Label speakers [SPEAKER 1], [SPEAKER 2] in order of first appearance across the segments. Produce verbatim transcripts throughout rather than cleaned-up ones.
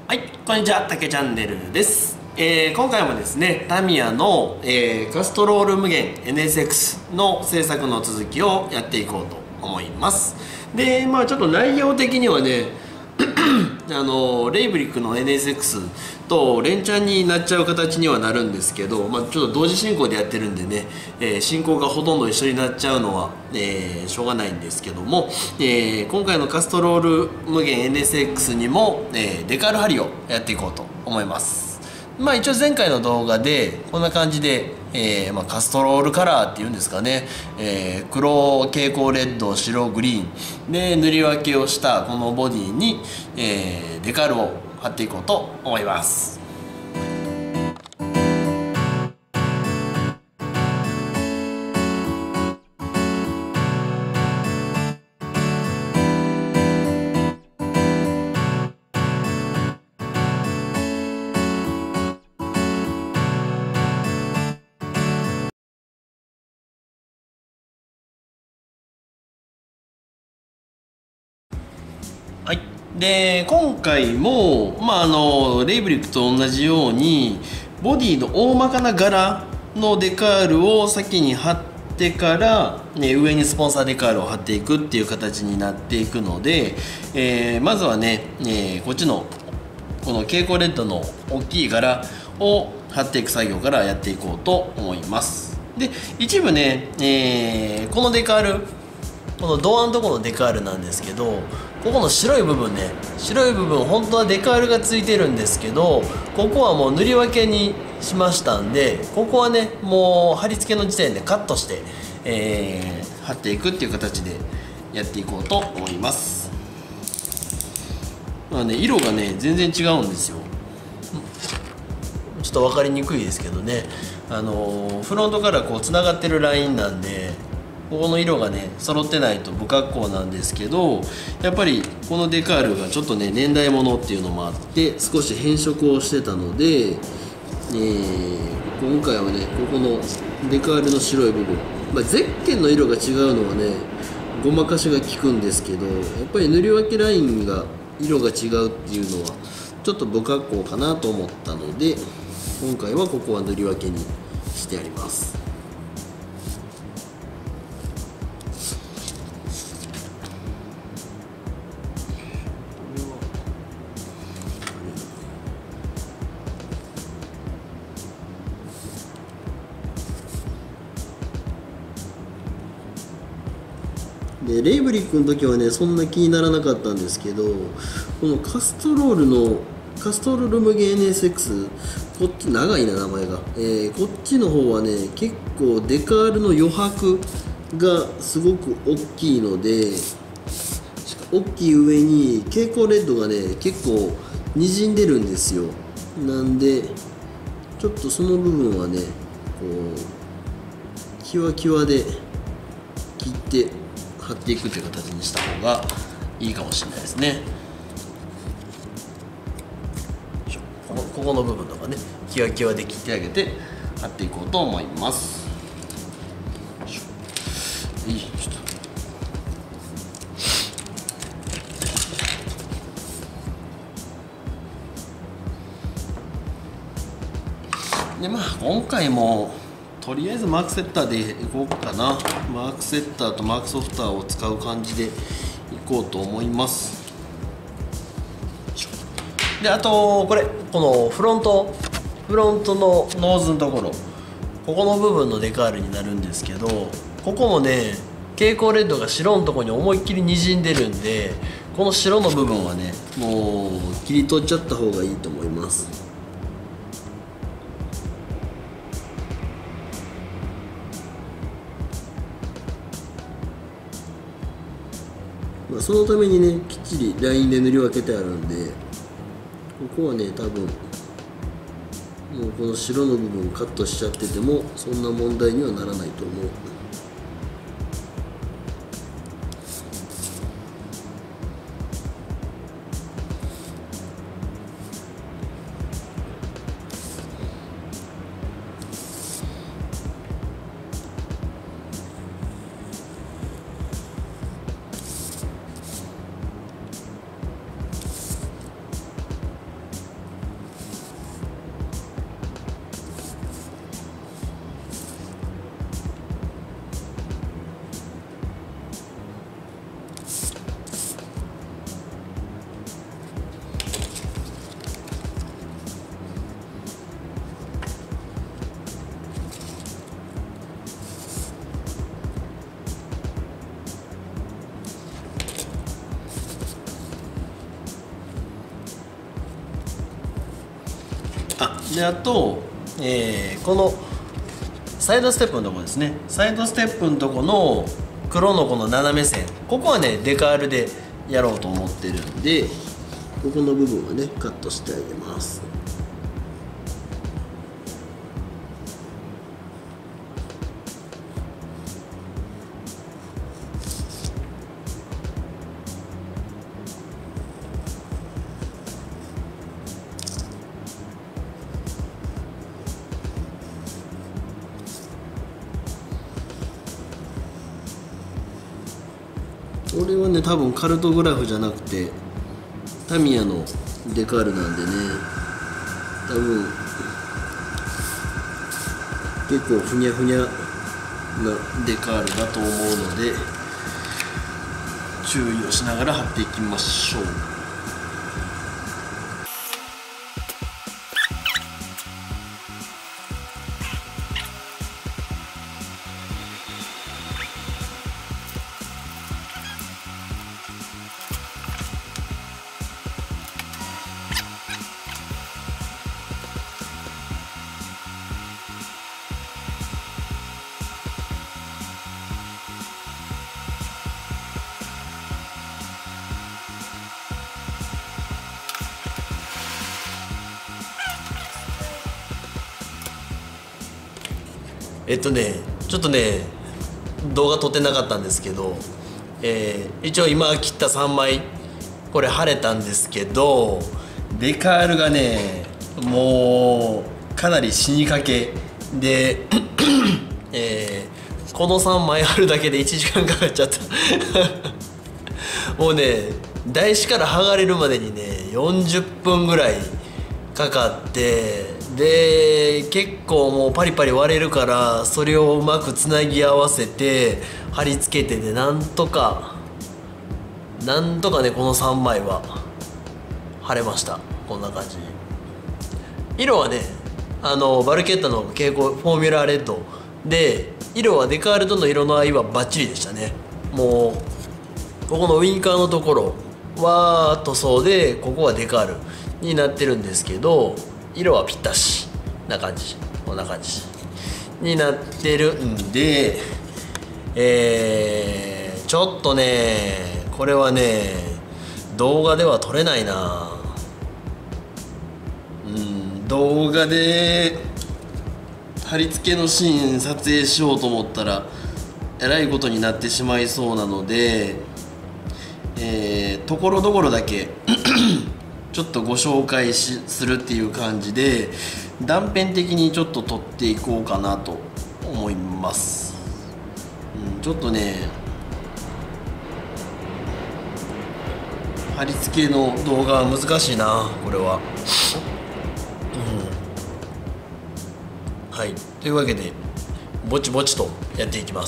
[SPEAKER 1] はい、こんにちは、たけチャンネルです。えー、今回もですね、タミヤの、えー、カストロール無限 エヌエスエックス の制作の続きをやっていこうと思います。で、まあちょっと内容的にはね、あのレイブリックの エヌエスエックス と連チャンになっちゃう形にはなるんですけど、まあ、ちょっと同時進行でやってるんでね、えー、進行がほとんど一緒になっちゃうのは、えー、しょうがないんですけども、えー、今回のカストロール無限 エヌエスエックス にも、えー、デカール貼りをやっていこうと思います。まあ一応前回の動画でこんな感じで、えーまあ、カストロールカラーっていうんですかね、えー、黒蛍光レッド白グリーンで塗り分けをしたこのボディに、えー、デカールを貼っていこうと思います。はい、で今回も、まあ、あのレイブリックと同じようにボディの大まかな柄のデカールを先に貼ってから、ね、上にスポンサーデカールを貼っていくっていう形になっていくので、えー、まずはね、えー、こっちのこの蛍光レッドの大きい柄を貼っていく作業からやっていこうと思います。で一部ね、えー、このデカールこのドアのところのデカールなんですけど、ここの白い部分ね、白い部分本当はデカールがついてるんですけど、ここはもう塗り分けにしましたんで、ここはねもう貼り付けの時点でカットして、えー、貼っていくっていう形でやっていこうと思います。まあね、色がね全然違うんですよ。ちょっと分かりにくいですけどね、あのフロントからこうつながってるラインなんで、ここの色がね揃ってないと不格好なんですけど、やっぱりこのデカールがちょっとね年代物っていうのもあって少し変色をしてたので、えー、今回はねここのデカールの白い部分、まあ、ゼッケンの色が違うのはねごまかしが効くんですけど、やっぱり塗り分けラインが色が違うっていうのはちょっと不格好かなと思ったので、今回はここは塗り分けにしてあります。でレイブリックの時はねそんな気にならなかったんですけど、このカストロールのカストロール無限 エヌエスエックス、 こっち長いな名前が、えー、こっちの方はね結構デカールの余白がすごく大きいので、大きい上に蛍光レッドがね結構にじんでるんですよ。なんでちょっとその部分はねこうキワキワで切って貼っていくという形にした方がいいかもしれないですね。ここ、ここの部分とかねキワキワで切ってあげて貼っていこうと思います。よいしょ。でまあ今回もとりあえずマークセッターでいこうかな。マークセッターとマークソフターを使う感じでいこうと思います。であとこれこのフロントフロントのノーズのところ、ここの部分のデカールになるんですけど、ここもね蛍光レッドが白のところに思いっきりにじんでるんで、この白の部分はねもう切り取っちゃった方がいいと思います。まあそのためにねきっちりラインで塗り分けてあるんで、ここはね多分もうこの白の部分カットしちゃっててもそんな問題にはならないと思う。 あであと、えー、このサイドステップのとこですね、サイドステップのとこの黒のこの斜め線、ここはねデカールでやろうと思ってるんで、ここの部分はねカットしてあげます。これはね多分カルトグラフじゃなくてタミヤのデカールなんでね、多分結構ふにゃふにゃなデカールだと思うので注意をしながら貼っていきましょう。えっとねちょっとね動画撮ってなかったんですけど、えー、一応今切ったさんまいこれ貼れたんですけど、デカールがねもうかなり死にかけで、えー、このさんまい貼るだけでいちじかんかかっちゃったもうね台紙から剥がれるまでにねよんじゅっぷんぐらいかかって、で結構もうパリパリ割れるから、それをうまくつなぎ合わせて貼り付けてで、なんとかなんとかねこのさんまいは貼れました。こんな感じ。色はねあのバルケッタの蛍光フォーミュラーレッドで、色はデカールとの色の合いはバッチリでしたね。もうここのウインカーのところは塗装で、ここはデカールになってるんですけど、色はぴったしな感じ、こんな感じになってるんで、えー、ちょっとねこれはね動画では撮れないな。うん動画で貼り付けのシーン撮影しようと思ったらえらいことになってしまいそうなので、えー、ところどころだけちょっとご紹介しするっていう感じで断片的にちょっと撮っていこうかなと思います。うん、ちょっとね貼り付けの動画は難しいなこれは。うん、はいというわけでぼちぼちとやっていきます。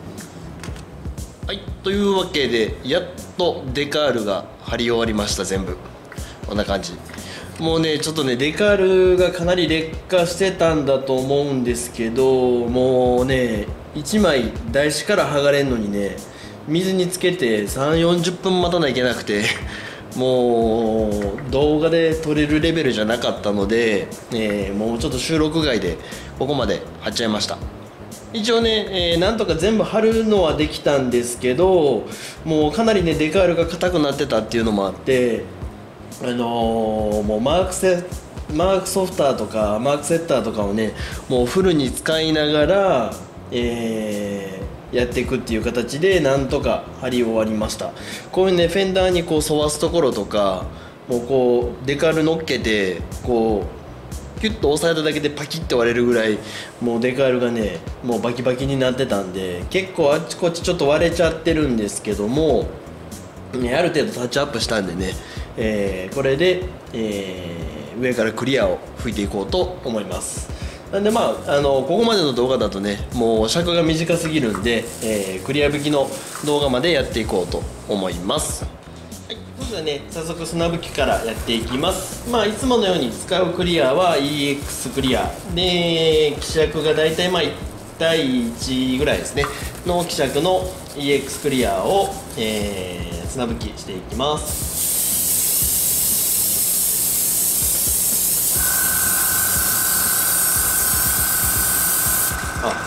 [SPEAKER 1] はいというわけでやっとデカールが貼り終わりました。全部こんな感じ。もうねちょっとねデカールがかなり劣化してたんだと思うんですけど、もうねいちまい台紙から剥がれんのにね水につけてさんじゅうよんじゅっぷん待たないといけなくてもう動画で撮れるレベルじゃなかったので、えー、もうちょっと収録外でここまで貼っちゃいました。一応ね、えー、なんとか全部貼るのはできたんですけど、もうかなりねデカールが硬くなってたっていうのもあって、あのー、もうマークセマークソフターとかマークセッターとかをねもうフルに使いながら、えー、やっていくっていう形でなんとか貼り終わりました。こういうねフェンダーにこう沿わすところとかもうこうデカール乗っけてこうキュッと押さえただけでパキッと割れるぐらいもうデカールがねもうバキバキになってたんで、結構あっちこっちちょっと割れちゃってるんですけども、ね、ある程度タッチアップしたんでね、えー、これで、えー、上からクリアを吹いていこうと思います。なんでまあ、あのここまでの動画だとねもう尺が短すぎるんで、えー、クリア吹きの動画までやっていこうと思います。はい、それではね早速砂吹きからやっていきます。まあいつものように使うクリアは イーエックス クリアで、希釈がだいたいまあいちたいいちぐらいですねの希釈の イーエックス クリアを、えー、砂吹きしていきます。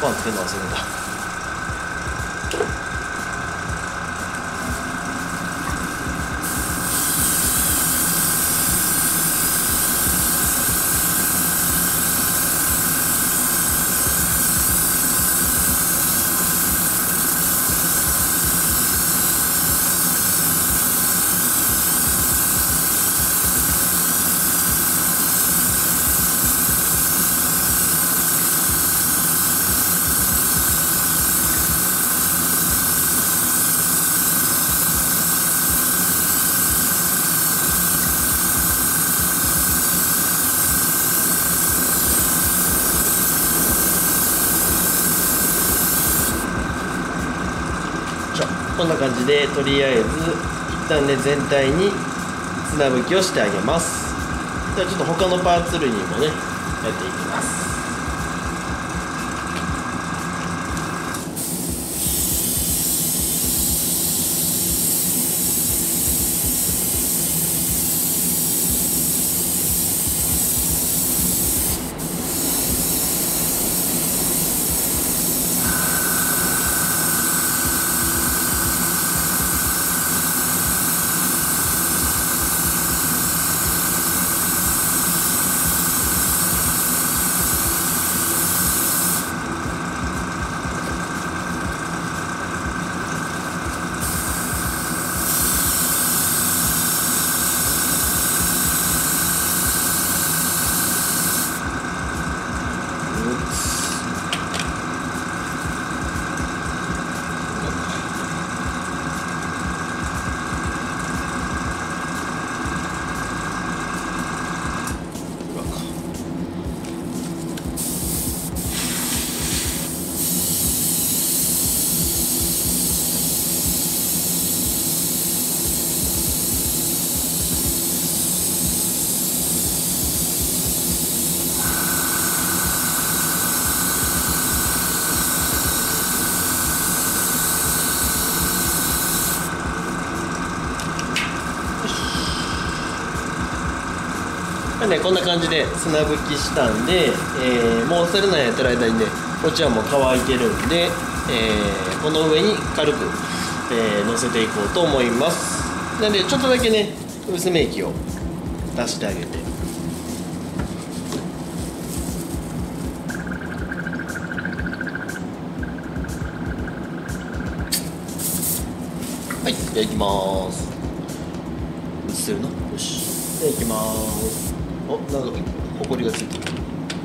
[SPEAKER 1] ファンつけるの忘れた。こんな感じでとりあえず一旦ね全体に砂拭きをしてあげます。ではちょっと他のパーツ類にもねやっていきます。ね、こんな感じで砂拭きしたんで、えー、もう捨てるのやってる間にねこっちはもう乾いてるんで、えー、この上に軽く、えー、乗せていこうと思います。なのでちょっとだけね薄め液を足してあげて、はい、じゃあいきまーす。映せるな。よし、じゃあいきまーす。お、なんかほこりがついてる。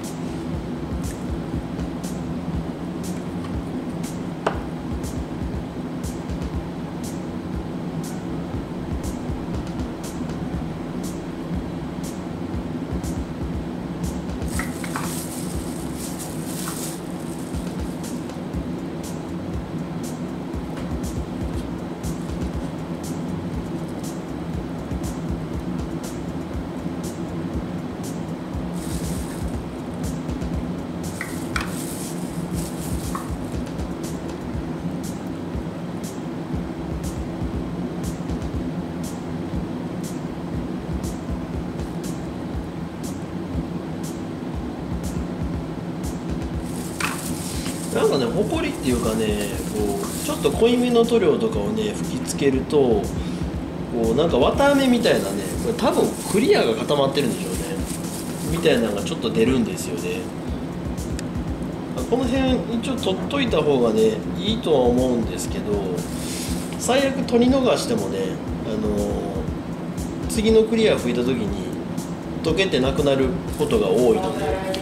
[SPEAKER 1] なんかね、ほこりっていうかね、こうちょっと濃いめの塗料とかをね吹きつけると、こうなんか綿あめみたいなね、これ多分クリアが固まってるんでしょうねみたいなのがちょっと出るんですよね。この辺一応取っといた方がねいいとは思うんですけど、最悪取り逃してもね、あのー、次のクリア吹いた時に溶けてなくなることが多いので。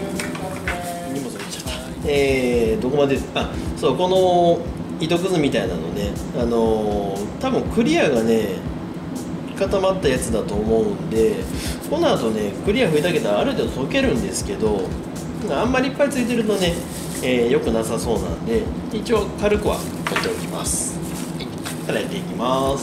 [SPEAKER 1] えー、どこまで、あ、そう、この糸くずみたいなのね、あのー、多分クリアがね固まったやつだと思うんで、この後ねクリア吹いてあげたらある程度溶けるんですけど、あんまりいっぱいついてるとね、えー、よくなさそうなんで、一応軽くは取っておきます。はい、からやっていきます。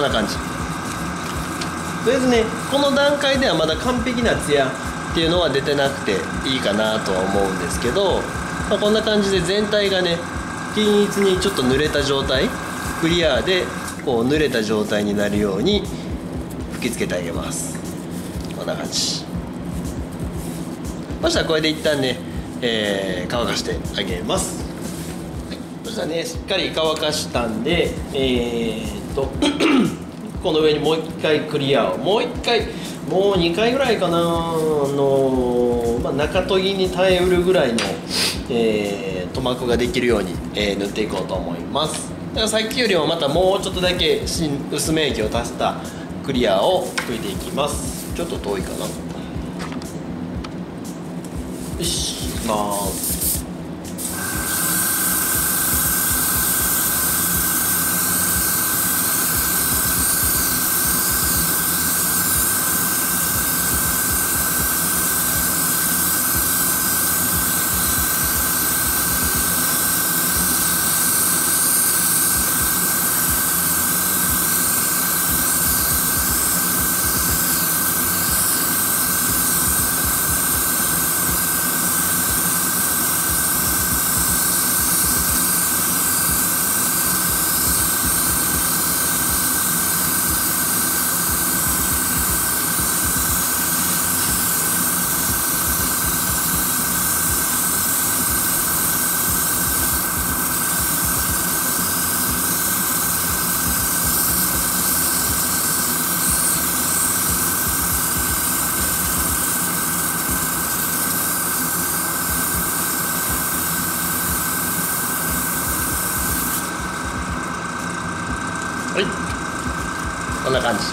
[SPEAKER 1] な感じ。とりあえずねこの段階ではまだ完璧なツヤっていうのは出てなくていいかなとは思うんですけど、まあ、こんな感じで全体がね均一にちょっと濡れた状態、クリアでこう濡れた状態になるように吹きつけてあげます。こんな感じ。そしたらこれで一旦ね、えー、乾かしてあげます。はい、そしたらねしっかり乾かしたんで、えー、っとこの上にもう一回クリアをもう一回もうにかいぐらいかな、あのーまあ、中研ぎに耐えうるぐらいの、えー、塗膜ができるように、えー、塗っていこうと思います。だからさっきよりもまたもうちょっとだけ薄め液を足したクリアを拭いていきます。ちょっと遠いかな。よし、いきます。はい、こんな感じ。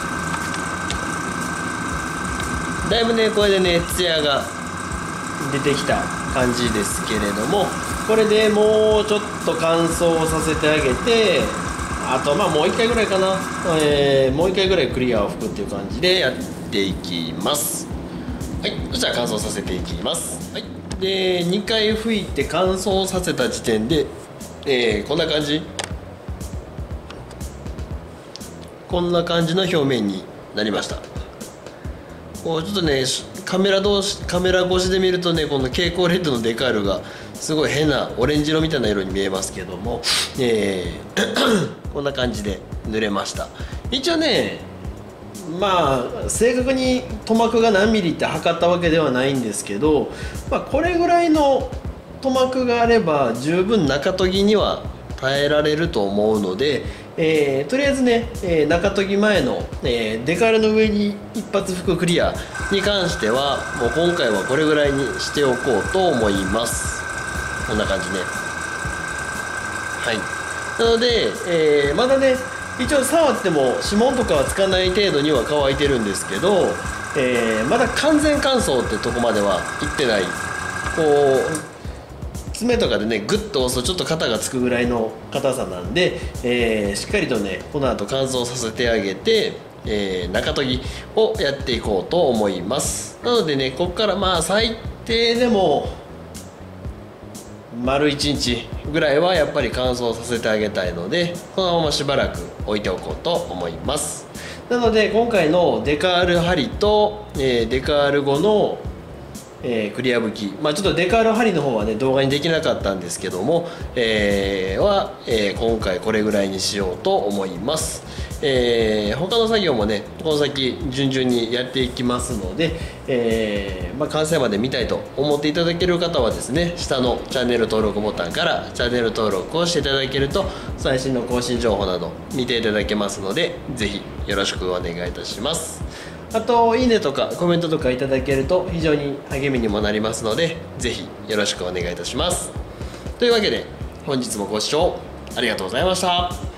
[SPEAKER 1] だいぶねこれでねツヤが出てきた感じですけれども、これでもうちょっと乾燥させてあげて、あとまあもういっかいぐらいかな、えー、もういっかいぐらいクリアを拭くっていう感じでやっていきます。はい、そしたら乾燥させていきます。はい、でにかい拭いて乾燥させた時点で、えー、こんな感じこんな感じの表面になりました。こうちょっとねカメラ同士カメラ越しで見るとねこの蛍光レッドのデカールがすごい変なオレンジ色みたいな色に見えますけども、えー、こんな感じで塗れました。一応ねまあ正確に塗膜が何ミリって測ったわけではないんですけど、まあ、これぐらいの塗膜があれば十分中研ぎには耐えられると思うので、えー、とりあえずね、えー、中研ぎ前の、えー、デカールの上に一発拭くクリアに関してはもう今回はこれぐらいにしておこうと思います。こんな感じね。はい、なので、えー、まだね一応触っても指紋とかはつかない程度には乾いてるんですけど、えー、まだ完全乾燥ってとこまではいってない。こう爪とかでねグッと押すとちょっと肩がつくぐらいの硬さなんで、えー、しっかりとねこの後乾燥させてあげて、えー、中研ぎをやっていこうと思います。なのでねここからまあ最低でも丸いちにちぐらいはやっぱり乾燥させてあげたいので、このまましばらく置いておこうと思います。なので今回のデカール針と、えー、デカール後のえー、クリア拭き、まあ、ちょっとデカール針の方はね動画にできなかったんですけども、えー、は、えー、今回これぐらいにしようと思います。えー、他の作業もねこの先順々にやっていきますので、えーまあ、完成まで見たいと思っていただける方はですね下のチャンネル登録ボタンからチャンネル登録をしていただけると最新の更新情報など見ていただけますので、ぜひよろしくお願いいたします。あといいねとかコメントとかいただけると非常に励みにもなりますので、ぜひよろしくお願いいたします。というわけで本日もご視聴ありがとうございました。